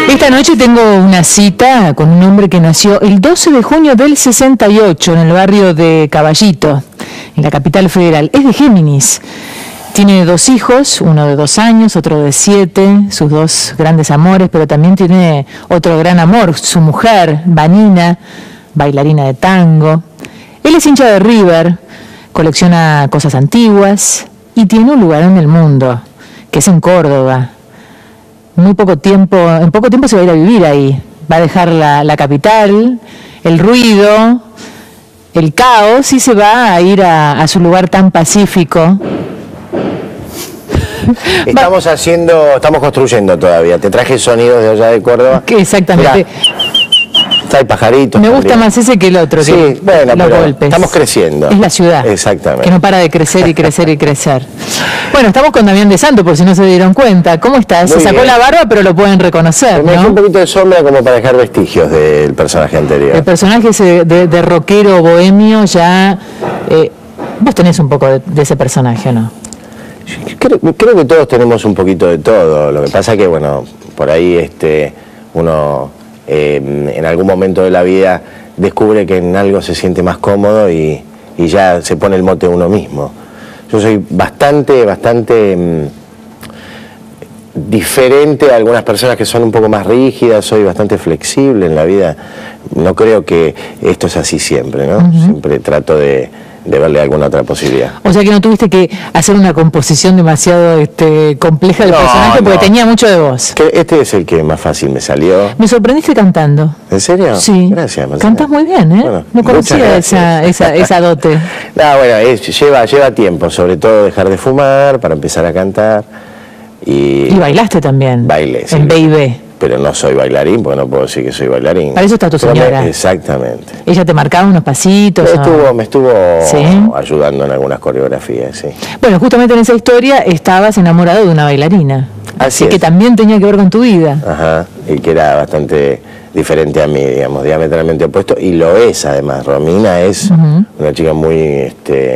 Esta noche tengo una cita con un hombre que nació el 12 de junio del 68 en el barrio de Caballito, en la capital federal. Es de Géminis. Tiene 2 hijos, uno de 2 años, otro de 7, sus 2 grandes amores, pero también tiene otro gran amor, su mujer, Vanina, bailarina de tango. Él es hincha de River, colecciona cosas antiguas y tiene un lugar en el mundo, que es en Córdoba. En poco tiempo se va a ir a vivir ahí. Va a dejar la capital, el ruido, el caos, y se va a ir a su lugar tan pacífico. Estamos construyendo todavía. Te traje sonidos de allá de Córdoba. Exactamente. Mirá, hay pajaritos. Me gusta más ese que el otro. Sí, que bueno, los pero golpes. Estamos creciendo. Es la ciudad. Exactamente. Que no para de crecer y crecer y crecer. Bueno, estamos con Damián de Santo, por si no se dieron cuenta. ¿Cómo estás? Se sacó la barba, pero lo pueden reconocer, Me dejé ¿no? un poquito de sombra como para dejar vestigios del personaje anterior. El personaje ese de rockero bohemio ya... vos tenés un poco de ese personaje, ¿no? Creo que todos tenemos un poquito de todo. Lo que pasa que, bueno, por ahí uno en algún momento de la vida descubre que en algo se siente más cómodo y ya se pone el mote uno mismo. Yo soy bastante diferente a algunas personas que son un poco más rígidas, soy bastante flexible en la vida. No creo que esto es así siempre, ¿no? Siempre trato de verle alguna otra posibilidad. O sea que no tuviste que hacer una composición demasiado compleja del personaje porque tenía mucho de vos. Este es el que más fácil me salió. Me sorprendiste cantando. ¿En serio? Sí. Gracias, Marcela. Cantás muy bien, ¿eh? Bueno, no conocía esa dote. No, bueno, lleva tiempo, sobre todo dejar de fumar para empezar a cantar. Y bailaste también. Bailé, sí. En B&B. Pero no soy bailarín, porque no puedo decir que soy bailarín. Para eso está tu señora. Exactamente. Ella te marcaba unos pasitos. Me estuvo ¿Sí? ayudando en algunas coreografías, sí. Bueno, justamente en esa historia estabas enamorado de una bailarina. Así que también tenía que ver con tu vida. Ajá, y que era bastante diferente a mí, digamos, diametralmente opuesto. Y lo es, además. Romina es una chica muy...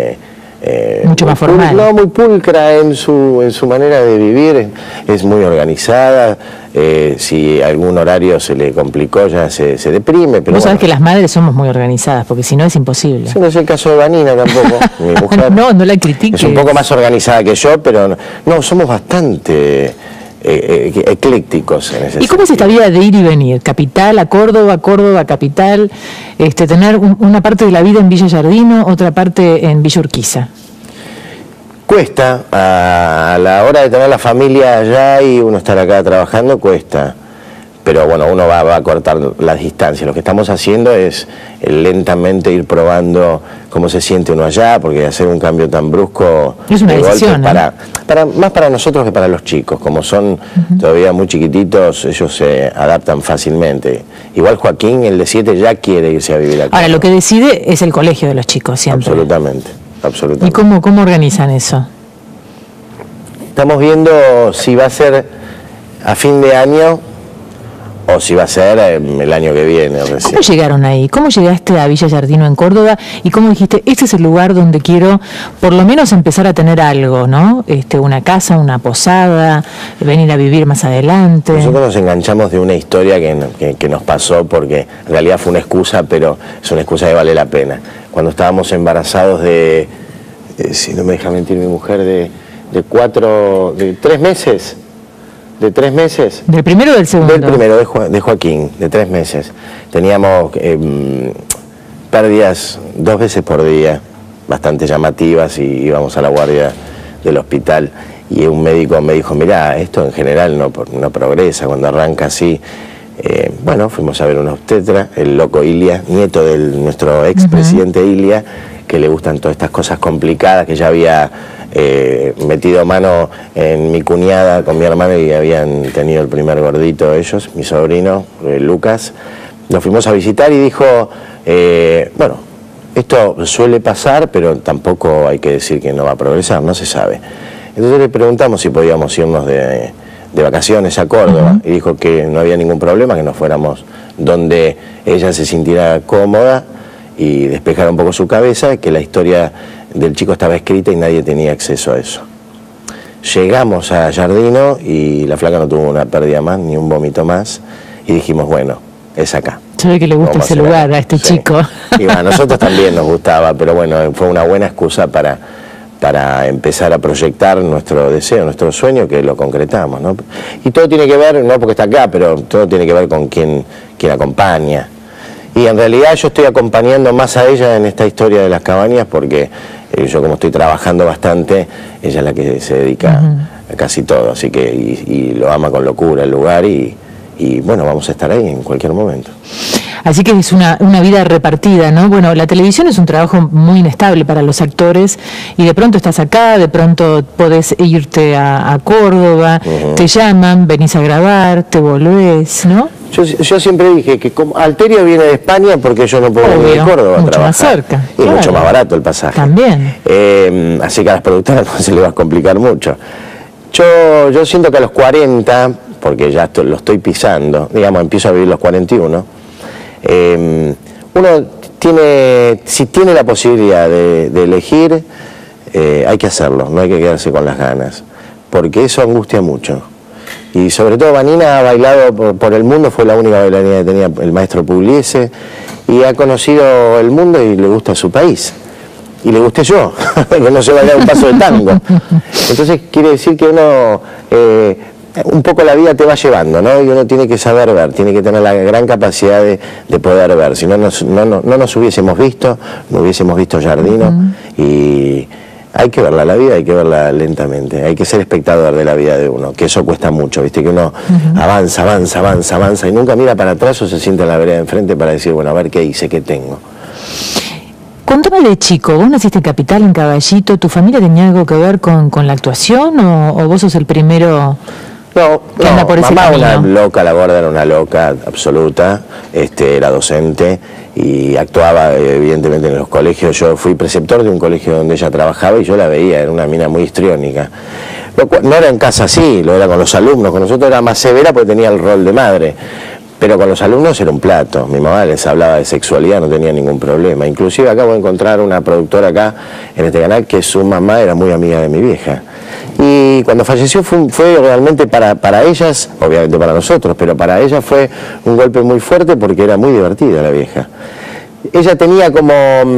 mucho más formal. Muy pulcra en su manera de vivir, es muy organizada. Si algún horario se le complicó ya se deprime. Pero vos sabés que las madres somos muy organizadas, porque si no es imposible. Ese no es el caso de Vanina tampoco, mi mujer. No la critiques. Es un poco más organizada que yo, pero no, somos bastante eclécticos en ese sentido. ¿Y cómo es esta vida de ir y venir? Capital a Córdoba, Córdoba, capital, tener una parte de la vida en Villa Giardino, otra parte en Villa Urquiza. Cuesta, a la hora de tener la familia allá y uno estar acá trabajando, cuesta. Pero bueno, uno va a cortar las distancias. Lo que estamos haciendo es lentamente ir probando cómo se siente uno allá, porque hacer un cambio tan brusco es una decisión, más para nosotros que para los chicos. Como son todavía muy chiquititos, ellos se adaptan fácilmente. Igual Joaquín, el de 7, ya quiere irse a vivir acá. Ahora, lo que decide es el colegio de los chicos siempre. Absolutamente. ¿Y cómo organizan eso? Estamos viendo si va a ser a fin de año o si va a ser el año que viene. ¿Cómo llegaron ahí? ¿Cómo llegaste a Villa Giardino en Córdoba? ¿Y cómo dijiste, este es el lugar donde quiero por lo menos empezar a tener algo, ¿no? Una casa, una posada, venir a vivir más adelante. Nosotros nos enganchamos de una historia que nos pasó, porque en realidad fue una excusa, pero es una excusa que vale la pena. Cuando estábamos embarazados si no me deja mentir mi mujer, de 3 meses. ¿De 3 meses? ¿Del primero o del segundo? Del primero, de Joaquín, de 3 meses. Teníamos pérdidas 2 veces por día, bastante llamativas, y íbamos a la guardia del hospital. Y un médico me dijo, mirá, esto en general no progresa cuando arranca así. Bueno, fuimos a ver un obstetra, el loco Ilia, nieto de nuestro expresidente Ilia, que le gustan todas estas cosas complicadas, que ya había metido mano en mi cuñada con mi hermano y habían tenido el primer gordito ellos, mi sobrino, Lucas. Nos fuimos a visitar y dijo, bueno, esto suele pasar, pero tampoco hay que decir que no va a progresar, no se sabe. Entonces le preguntamos si podíamos irnos de vacaciones a Córdoba, y dijo que no había ningún problema, que nos fuéramos donde ella se sintiera cómoda y despejar un poco su cabeza, que la historia del chico estaba escrita y nadie tenía acceso a eso. llegamos a Giardino y la flaca no tuvo una pérdida más, ni un vómito más, y dijimos, bueno, es acá. Se ve que le gusta ese lugar a este chico. Y a nosotros también nos gustaba, pero bueno, fue una buena excusa para empezar a proyectar nuestro deseo, nuestro sueño, que lo concretamos, ¿no? Y todo tiene que ver, no porque está acá, pero todo tiene que ver con quien acompaña. Y en realidad yo estoy acompañando más a ella en esta historia de las cabañas porque yo, como estoy trabajando bastante, ella es la que se dedica a casi todo, así que y lo ama con locura el lugar y bueno, vamos a estar ahí en cualquier momento. Así que es una vida repartida, ¿no? Bueno, la televisión es un trabajo muy inestable para los actores y de pronto estás acá, de pronto podés irte a Córdoba, te llaman, venís a grabar, te volvés, ¿no? Yo siempre dije que como Alterio viene de España porque yo no puedo venir de Córdoba a trabajar. Mucho más cerca. Y claro, mucho más barato el pasaje. También. Así que a las productoras no se les va a complicar mucho. Yo siento que a los 40, porque ya lo estoy pisando, digamos, empiezo a vivir los 41, uno tiene, si tiene la posibilidad de elegir, hay que hacerlo, no hay que quedarse con las ganas, porque eso angustia mucho. Y sobre todo Vanina ha bailado por el mundo, fue la única bailarina que tenía el maestro Pugliese, y ha conocido el mundo y le gusta su país. Y le gusté yo, que no sé bailar un paso de tango. Entonces quiere decir que uno, un poco la vida te va llevando, ¿no? Y uno tiene que saber ver, tiene que tener la gran capacidad de poder ver. Si no nos hubiésemos visto, no hubiésemos visto Giardino. Y hay que verla, la vida hay que verla lentamente, hay que ser espectador de la vida de uno, que eso cuesta mucho, viste, que uno avanza y nunca mira para atrás o se sienta en la vereda de enfrente para decir, bueno, a ver qué hice, qué tengo. Contame de chico, vos naciste en Capital, en Caballito, ¿tu familia tenía algo que ver con la actuación o vos sos el primero que anda por ese camino? Mamá, una loca, la gorda era una loca absoluta, era docente y actuaba evidentemente en los colegios. Yo fui preceptor de un colegio donde ella trabajaba y yo la veía, era una mina muy histriónica. No era en casa así, lo era con los alumnos, con nosotros era más severa porque tenía el rol de madre. Pero con los alumnos era un plato, mi mamá les hablaba de sexualidad, no tenía ningún problema. Inclusive acabo de encontrar una productora acá en este canal que su mamá era muy amiga de mi vieja. Y cuando falleció fue realmente para ellas, obviamente para nosotros, pero para ella fue un golpe muy fuerte porque era muy divertida la vieja. Ella tenía como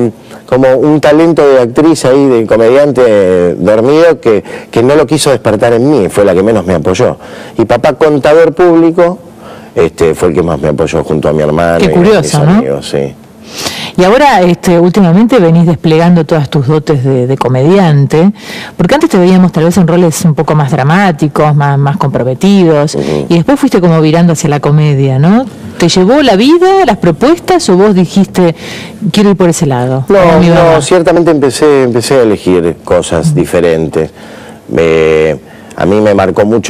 un talento de actriz ahí, de comediante dormido, que no lo quiso despertar en mí, fue la que menos me apoyó. Y papá, contador público, fue el que más me apoyó junto a mi hermano. Qué curioso, y mis amigos, ¿no? Sí. Y ahora, últimamente venís desplegando todas tus dotes de comediante, porque antes te veíamos tal vez en roles un poco más dramáticos, más comprometidos, y después fuiste como virando hacia la comedia, ¿no? ¿Te llevó la vida, las propuestas, o vos dijiste, quiero ir por ese lado? No, ciertamente empecé a elegir cosas diferentes. A mí me marcó mucho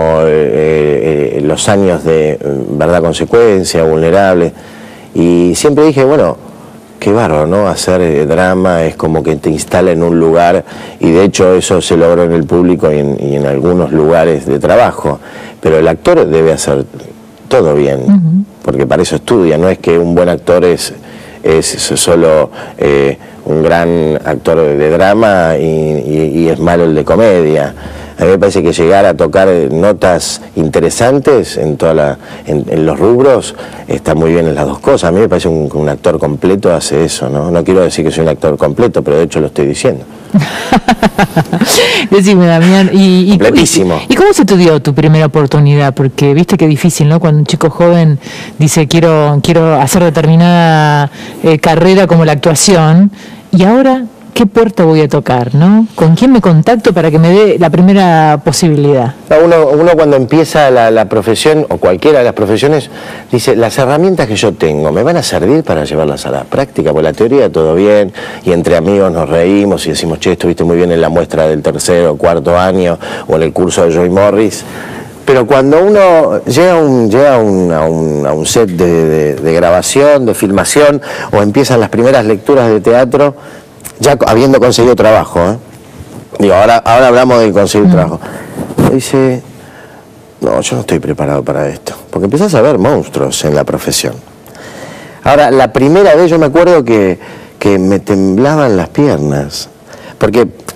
los años de Verdad Consecuencia, Vulnerable, y siempre dije, bueno, qué bárbaro, ¿no? Hacer drama es como que te instala en un lugar, y de hecho eso se logró en el público y en algunos lugares de trabajo, pero el actor debe hacer todo bien, porque para eso estudia, no es que un buen actor es solo un gran actor de drama y es malo el de comedia. A mí me parece que llegar a tocar notas interesantes en los rubros está muy bien en las dos cosas. A mí me parece que un actor completo hace eso, ¿no? No quiero decir que soy un actor completo, pero de hecho lo estoy diciendo. Decime, Damián, completísimo. ¿Y cómo se te dio tu primera oportunidad? Porque viste que difícil, ¿no? Cuando un chico joven dice quiero hacer determinada carrera como la actuación, y ahora, ¿qué puerta voy a tocar, no? ¿Con quién me contacto para que me dé la primera posibilidad? Uno cuando empieza la profesión, o cualquiera de las profesiones, dice, las herramientas que yo tengo, ¿me van a servir para llevarlas a la práctica? Porque la teoría todo bien, y entre amigos nos reímos y decimos, che, estuviste muy bien en la muestra del tercero o cuarto año, o en el curso de Joy Morris. Pero cuando uno llega a un set de grabación, de filmación, o empiezan las primeras lecturas de teatro, ya habiendo conseguido trabajo, digo, ahora hablamos de conseguir trabajo, dice, no, yo no estoy preparado para esto, porque empezás a ver monstruos en la profesión. Ahora, la primera vez yo me acuerdo que me temblaban las piernas, porque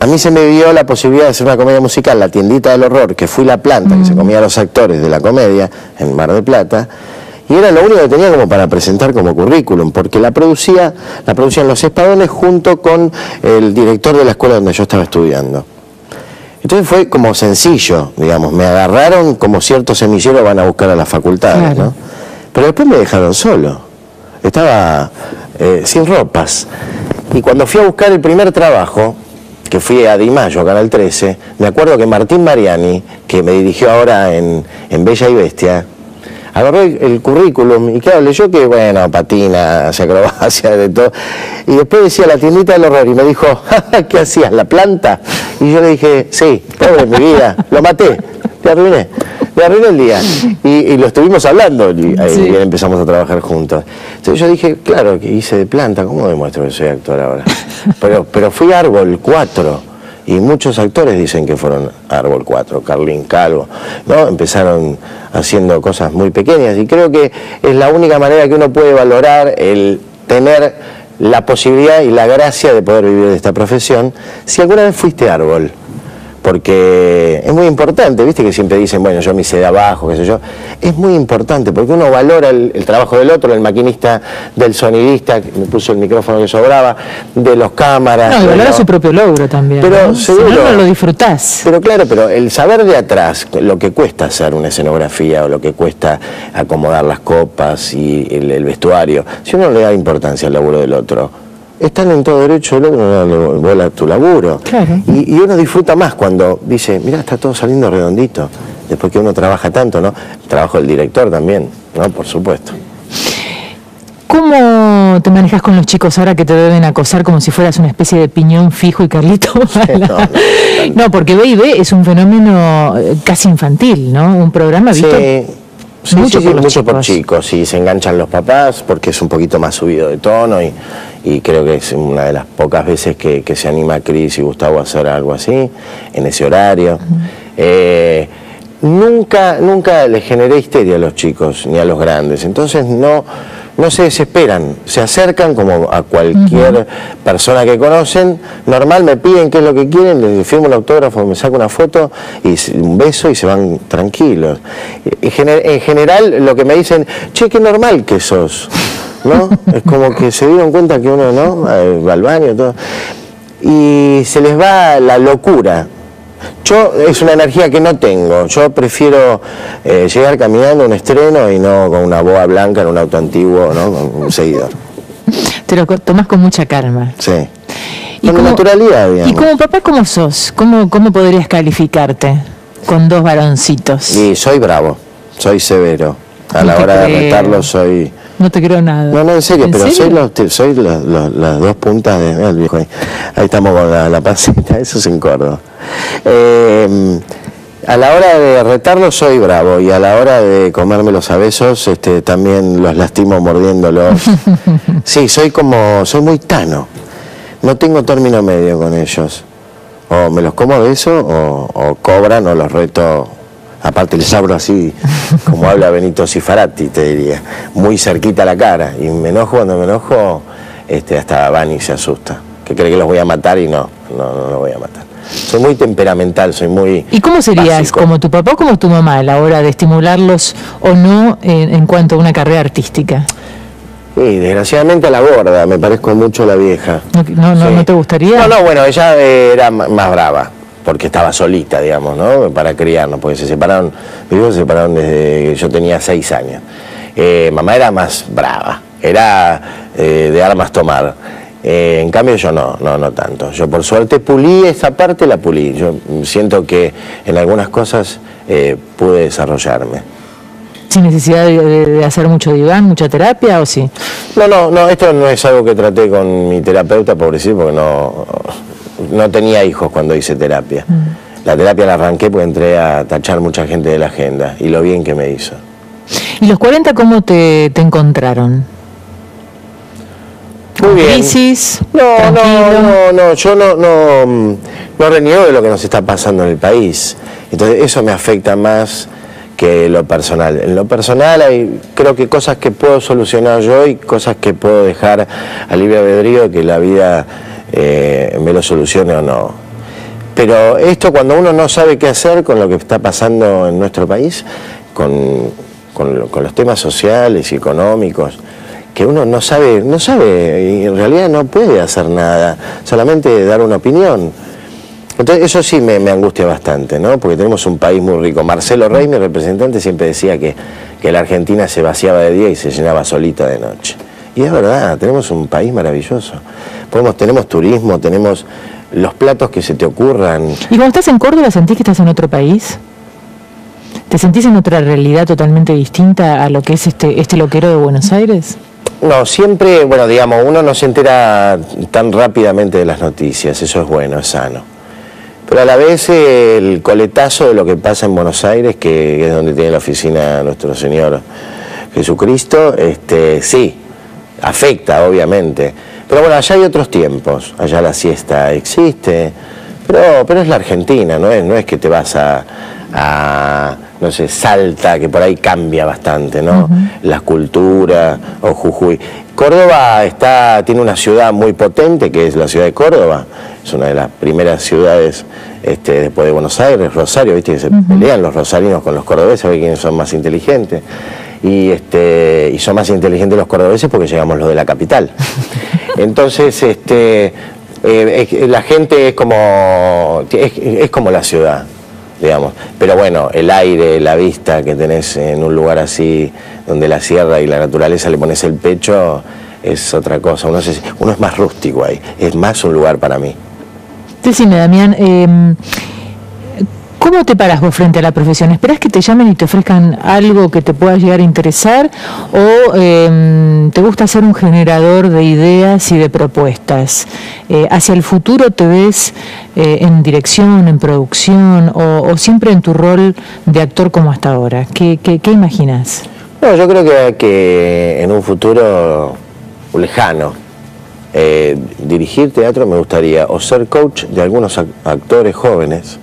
a mí se me dio la posibilidad de hacer una comedia musical, La Tiendita del Horror, que fui la planta que se comía a los actores de la comedia en Mar del Plata, y era lo único que tenía como para presentar como currículum, porque la producían los Espadones junto con el director de la escuela donde yo estaba estudiando. Entonces fue como sencillo, digamos, me agarraron como ciertos semilleros van a buscar a las facultades, ¿no? Pero después me dejaron solo, estaba sin ropas. Y cuando fui a buscar el primer trabajo, que fui a Di Mayo, Canal 13, me acuerdo que Martín Mariani, que me dirigió ahora en Bella y Bestia, agarró el currículum y claro, leyó que, bueno, patina, hace acrobacia, de todo. Y después decía La Tiendita del Horror y me dijo, ¿qué hacías, la planta? Y yo le dije, sí, pobre mi vida, lo maté, le arruiné el día. Y lo estuvimos hablando y ahí empezamos a trabajar juntos. Entonces yo dije, claro, que hice de planta, ¿cómo demuestro que soy actor ahora? Pero fui Árbol 4. Y muchos actores dicen que fueron Árbol 4, Carlín Calvo, ¿no? Empezaron haciendo cosas muy pequeñas y creo que es la única manera que uno puede valorar el tener la posibilidad y la gracia de poder vivir de esta profesión, si alguna vez fuiste Árbol. Porque es muy importante, viste que siempre dicen, bueno, yo me hice de abajo, qué sé yo. Es muy importante porque uno valora el trabajo del otro, del maquinista, del sonidista, que me puso el micrófono que sobraba, de los cámaras. No, y valora su propio logro también. Pero ¿no? seguro, si no lo disfrutás. Pero claro, pero el saber de atrás, lo que cuesta hacer una escenografía o lo que cuesta acomodar las copas y el vestuario, si uno le da importancia al laburo del otro, están en todo derecho, el otro no le vuela tu laburo. Claro. Y uno disfruta más cuando dice, mira, está todo saliendo redondito, después que uno trabaja tanto, ¿no? El trabajo del director también, ¿no? Por supuesto. ¿Cómo te manejas con los chicos ahora que te deben acosar como si fueras una especie de piñón fijo y Carlito? No, porque B&B es un fenómeno casi infantil, ¿no? Un programa visto mucho por chicos, y se enganchan los papás porque es un poquito más subido de tono y creo que es una de las pocas veces que se anima Cris y Gustavo a hacer algo así, en ese horario. Nunca les generé histeria a los chicos, ni a los grandes, entonces no se desesperan, se acercan como a cualquier persona que conocen, normal, me piden qué es lo que quieren, les firmo el autógrafo, me saco una foto, y un beso y se van tranquilos. En general lo que me dicen, che, qué normal que sos, ¿no? Es como que se dieron cuenta que uno, ¿no? Va al baño, todo. Y se les va la locura. Es una energía que no tengo. Yo prefiero llegar caminando a un estreno y no con una boa blanca en un auto antiguo, ¿no? Con un seguidor. Te lo tomás con mucha calma. Sí. Con naturalidad, digamos. ¿Y como papá cómo sos? ¿Cómo podrías calificarte con dos varoncitos? Y soy bravo, soy severo. A la hora de retarlo soy... No te creo nada. No, en serio, pero soy las dos puntas de... el viejo ahí estamos con la pancita, eso es en Córdoba. A la hora de retarlo soy bravo y a la hora de comérmelos a besos también los lastimo mordiéndolos. Sí, soy muy tano. No tengo término medio con ellos. O me los como a besos o cobran o los reto. Aparte les abro así, como habla Benito Cifarati, te diría, muy cerquita a la cara. Y me enojo, cuando me enojo, hasta Vani se asusta, que cree que los voy a matar y no los voy a matar. Soy muy temperamental, soy muy... ¿Y cómo serías, básico, como tu papá o como tu mamá, a la hora de estimularlos o no en cuanto a una carrera artística? Sí, desgraciadamente a la gorda, me parezco mucho a la vieja. ¿No te gustaría? No, bueno, ella era más brava, porque estaba solita, digamos, ¿no? Para criarnos, porque mis hijos se separaron desde que yo tenía 6 años. Mamá era más brava, era de armas tomar. En cambio yo no tanto. Yo por suerte pulí esa parte, la pulí. Yo siento que en algunas cosas pude desarrollarme. ¿Sin necesidad de hacer mucho diván, mucha terapia o sí? No, esto no es algo que traté con mi terapeuta, pobrecito, porque no tenía hijos cuando hice terapia. La terapia la arranqué porque entré a tachar mucha gente de la agenda y lo bien que me hizo. ¿Y los 40 cómo te encontraron? Muy bien. ¿Crisis? No, yo no reniego de lo que nos está pasando en el país. Entonces eso me afecta más que lo personal. En lo personal hay, creo que cosas que puedo solucionar yo y cosas que puedo dejar a libre albedrío, que la vida me lo solucione o no. Pero esto, cuando uno no sabe qué hacer con lo que está pasando en nuestro país, con los temas sociales y económicos, que uno no sabe y en realidad no puede hacer nada, solamente dar una opinión. Entonces eso sí me angustia bastante, ¿no? Porque tenemos un país muy rico. Marcelo Rey, mi representante, siempre decía que la Argentina se vaciaba de día y se llenaba solita de noche. Y es verdad, tenemos un país maravilloso. Tenemos turismo, tenemos los platos que se te ocurran. ¿Y cuando estás en Córdoba sentís que estás en otro país? ¿Te sentís en otra realidad totalmente distinta a lo que es este loquero de Buenos Aires? No, siempre, bueno, digamos, uno no se entera tan rápidamente de las noticias, eso es bueno, es sano. Pero a la vez el coletazo de lo que pasa en Buenos Aires, que es donde tiene la oficina nuestro Señor Jesucristo, sí, afecta, obviamente. Pero bueno, allá hay otros tiempos, allá la siesta existe, pero es la Argentina, no es que te vas a no sé, Salta, que por ahí cambia bastante, ¿no? La cultura, o Jujuy. Córdoba tiene una ciudad muy potente, que es la ciudad de Córdoba, es una de las primeras ciudades después de Buenos Aires, Rosario, viste que se pelean los rosarinos con los cordobeses, a ver quiénes son más inteligentes. Y son más inteligentes los cordobeses porque llegamos los de la capital. Entonces, la gente es como la ciudad, digamos. Pero bueno, el aire, la vista que tenés en un lugar así, donde la sierra y la naturaleza le pones el pecho, es otra cosa. Uno es más rústico ahí, es más un lugar para mí. Decime, Damián, ¿cómo te paras vos frente a la profesión? ¿Esperás que te llamen y te ofrezcan algo que te pueda llegar a interesar? ¿O te gusta ser un generador de ideas y de propuestas? ¿Hacia el futuro te ves en dirección, en producción o siempre en tu rol de actor como hasta ahora? ¿Qué imaginas? No, yo creo que en un futuro lejano, dirigir teatro me gustaría, o ser coach de algunos actores jóvenes,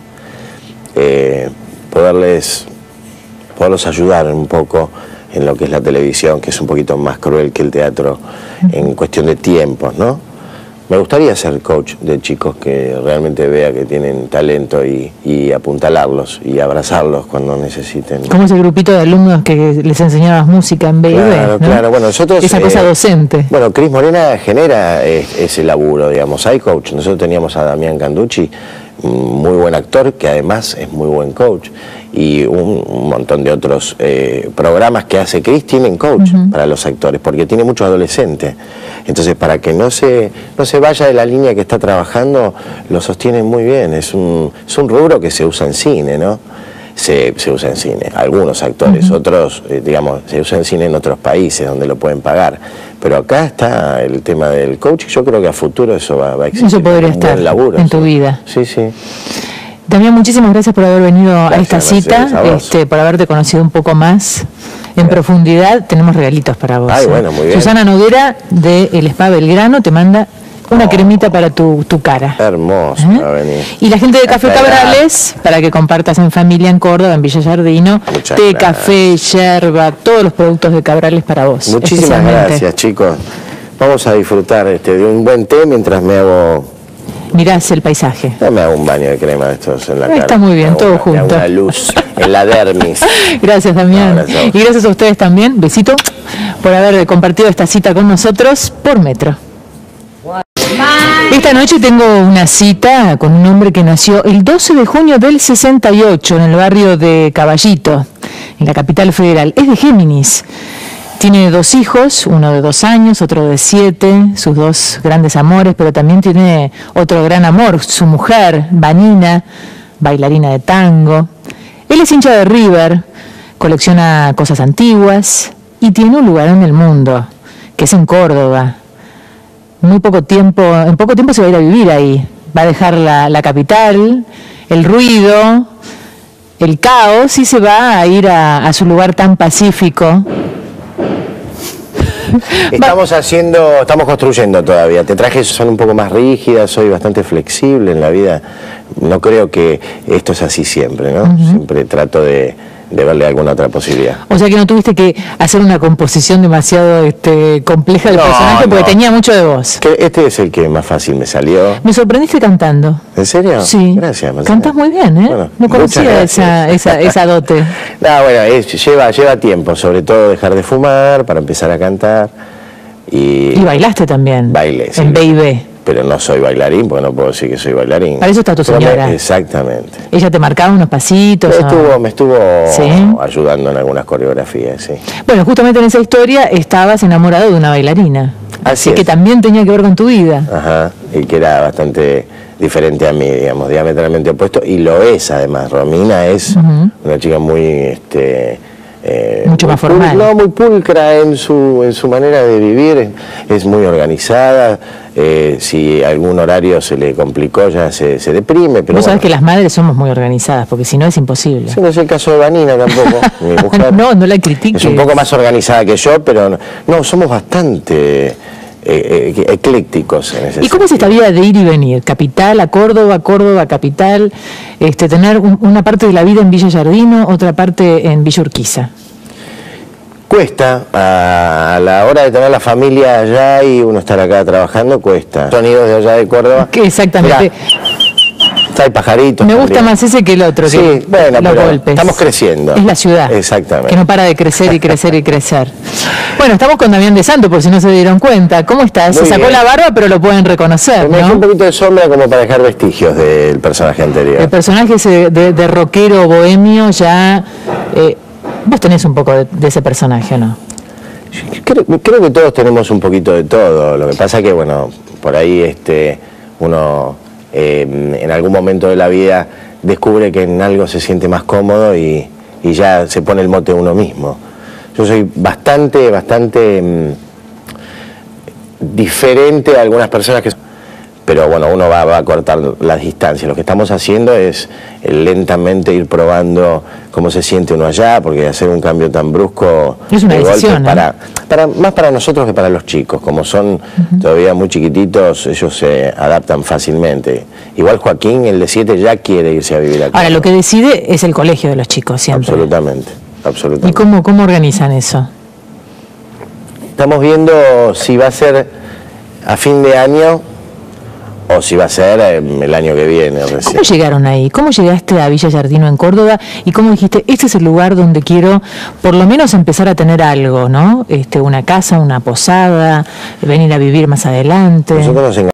poderlos ayudar un poco en lo que es la televisión, que es un poquito más cruel que el teatro en cuestión de tiempos, ¿no? Me gustaría ser coach de chicos que realmente vea que tienen talento y apuntalarlos y abrazarlos cuando necesiten. Como ese grupito de alumnos que les enseñabas música en B&B, claro, ¿no? Claro, bueno, nosotros... Esa cosa docente. Bueno, Cris Morena genera ese laburo, digamos, hay coach. Nosotros teníamos a Damián Canducci, muy buen actor, que además es muy buen coach, y un montón de otros programas que hace Cris tienen coach para los actores, porque tiene muchos adolescentes. Entonces, para que no se vaya de la línea que está trabajando, lo sostienen muy bien. Es un rubro que se usa en cine, ¿no? Se usa en cine, algunos actores, otros, digamos, se usa en cine en otros países donde lo pueden pagar. Pero acá está el tema del coach, yo creo que a futuro eso va a existir. Eso podría estar laburo, en tu vida. Sí, sí. También muchísimas gracias por haber venido a esta cita, por haberte conocido un poco más en profundidad. Tenemos regalitos para vos. Ay, bueno, muy bien. Susana Noguera de El Spa Belgrano te manda una cremita para tu cara. Hermoso, va a venir. Y la gente de Café Cabrales, para que compartas en familia en Córdoba, en Villa Giardino, té, café, yerba, todos los productos de Cabrales para vos. Muchísimas gracias, chicos. Vamos a disfrutar de un buen té mientras me hago... Mirás el paisaje. Ya me hago un baño de crema de estos en la cara. Está muy bien, todo junto. Una luz en la dermis. Gracias, Damián. Y gracias a ustedes también, besito, por haber compartido esta cita con nosotros por Metro. Esta noche tengo una cita con un hombre que nació el 12 de junio del 68 en el barrio de Caballito, en la capital federal. Es de Géminis. Tiene 2 hijos, uno de 2 años, otro de 7, sus 2 grandes amores, pero también tiene otro gran amor, su mujer, Vanina, bailarina de tango. Él es hincha de River, colecciona cosas antiguas y tiene un lugar en el mundo, que es en Córdoba. En poco tiempo se va a ir a vivir ahí. Va a dejar la capital, el ruido, el caos y se va a ir a su lugar tan pacífico. Estamos construyendo todavía. Te traje, son un poco más rígidas, soy bastante flexible en la vida. No creo que esto es así siempre, ¿no? Siempre trato de verle alguna otra posibilidad. O sea que no tuviste que hacer una composición demasiado compleja del personaje porque tenía mucho de vos. Este es el que más fácil me salió. Me sorprendiste cantando. ¿En serio? Sí. Gracias. Cantás muy bien, ¿eh? Bueno, no conocía esa dote. No, bueno, lleva tiempo, sobre todo dejar de fumar para empezar a cantar. Y bailaste también. Bailé, sí. En B&B. Pero no soy bailarín, porque no puedo decir que soy bailarín. Para eso está tu señora. Exactamente. ¿Ella te marcaba unos pasitos? Me estuvo ¿Sí? ayudando en algunas coreografías, sí. Bueno, justamente en esa historia estabas enamorado de una bailarina. Así que también tenía que ver con tu vida. Ajá, y que era bastante diferente a mí, digamos, diametralmente opuesto. Y lo es, además. Romina es una chica muy... mucho más formal. No, muy pulcra en su manera de vivir, es muy organizada. Si algún horario se le complicó ya se deprime. Pero vos sabés que las madres somos muy organizadas, porque si no es imposible. Ese no es el caso de Vanina tampoco, mi mujer. No la critiques. Es un poco más organizada que yo, pero no somos bastante eclécticos en ese sentido. ¿Y cómo es esta vida de ir y venir? Capital a Córdoba, Córdoba a Capital, tener una parte de la vida en Villa Giardino, otra parte en Villa Urquiza. Cuesta, a la hora de tener la familia allá y uno estar acá trabajando, cuesta. Sonidos de allá de Córdoba. Exactamente. Mirá, hay pajaritos. Me gusta también. más ese que el otro. Sí, que bueno, los pero golpes. Estamos creciendo. Es la ciudad. Exactamente. Que no para de crecer y crecer y crecer. Bueno, estamos con Damián de Santo, por si no se dieron cuenta. ¿Cómo estás? Se sacó la barba, pero lo pueden reconocer, Me dejé ¿no? un poquito de sombra como para dejar vestigios del personaje anterior. El personaje ese de rockero bohemio ya... vos tenés un poco de ese personaje, ¿no? Creo que todos tenemos un poquito de todo. Lo que pasa que, bueno, por ahí uno en algún momento de la vida descubre que en algo se siente más cómodo y ya se pone el mote uno mismo. Yo soy bastante diferente a algunas personas que... Pero bueno, uno va a cortar las distancias. Lo que estamos haciendo es lentamente ir probando cómo se siente uno allá, porque hacer un cambio tan brusco es una decisión, golpe, más para nosotros que para los chicos. Como son todavía muy chiquititos, ellos se adaptan fácilmente. Igual Joaquín, el de 7, ya quiere irse a vivir aquí. Ahora, lo que decide es el colegio de los chicos siempre. Absolutamente. ¿Y cómo organizan eso? Estamos viendo si va a ser a fin de año o si va a ser el año que viene recién. ¿Cómo llegaron ahí? ¿Cómo llegaste a Villa Giardino en Córdoba? ¿Y cómo dijiste, este es el lugar donde quiero por lo menos empezar a tener algo, ¿no? Una casa, una posada, venir a vivir más adelante? Nosotros nos